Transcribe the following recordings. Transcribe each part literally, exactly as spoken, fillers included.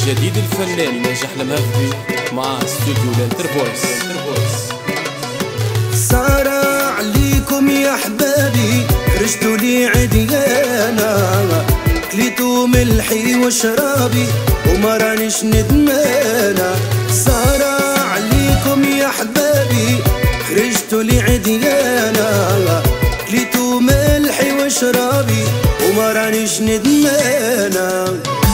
جديد الفنان ناجح المهفبي مع استوديو الانترفويس. صار عليكم يا حبابي خرجتوا لي عديانا، كليتوا ملحي وشرابي وما رانيش ندمانا. صار عليكم يا حبابي خرجتوا لي عديانا، كليتوا ملحي وشرابي وما رانيش ندمانا.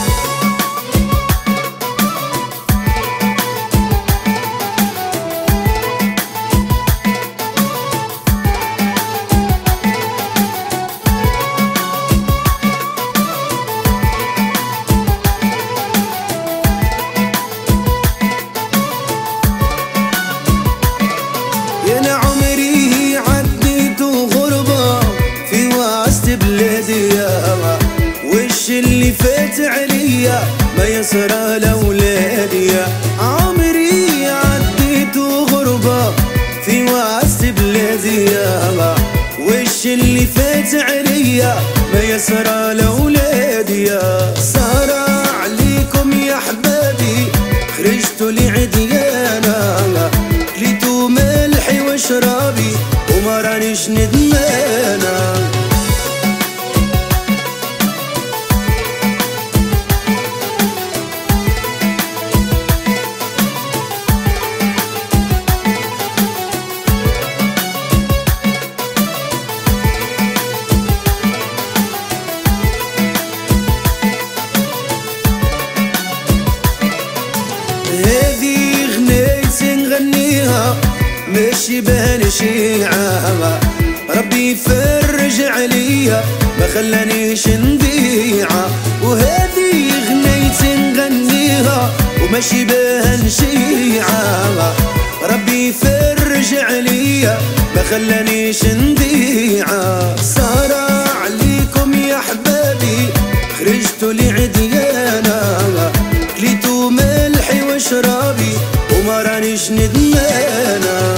يا عمري عديت غربة في وسط بلادي، وش اللي فات عليا ما يسرى لأولادي. عمري عديت غربة في وسط بلادي، وش اللي فات عليا ما يسرى لأولادي. صار عليكم يا حبابي خرجتوا لي عديانا، كليتوا ملحي وشرابي وما رانيش ندمانا. هذي غنيتي نغنيها ماشي بها شيعة، ربي يفرج عليا ما خلانيش نضيعة. وهذي غنيتي نغنيها وماشي بها شيعة، ربي يفرج عليا ما خلانيش نضيعة. صار عليكم يا حبابي خرجتوا لي عديانا، كليتوا ملحي وشرابي وما رانيش ندمانا.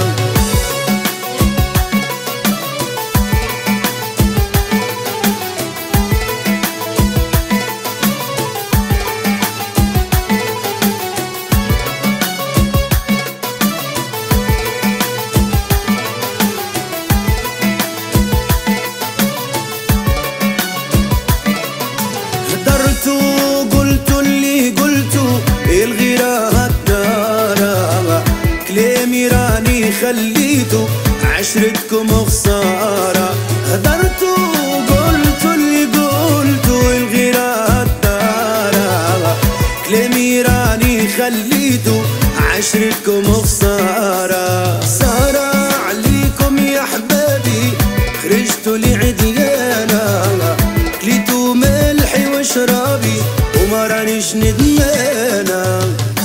هدرتوا قلتوا اللي قلتوا الغيرة هالدارة، كلامي راني خليتو عشرتكم خسارة. هدرتوا قلتوا اللي قلتوا الغيرة هالدارة، كلامي راني خليتو عشرتكم خسارة. صار عليكم يا حبابي خرجتوا لي عديانا، كليتوا ملحي وشرابي وما رانيش ندمانا.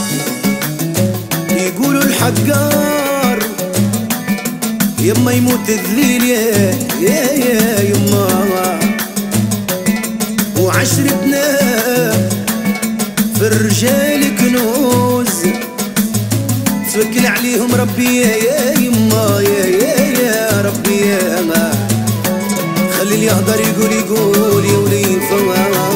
يقولوا الحقار يما يموت الذليل يا يا يا يما، وعشرتنا في الرجال كنوز توكل عليهم ربي يا يا يما يا يا يا ربي يا ما. خلي اللي يهضر يقول يقول يا ولي فما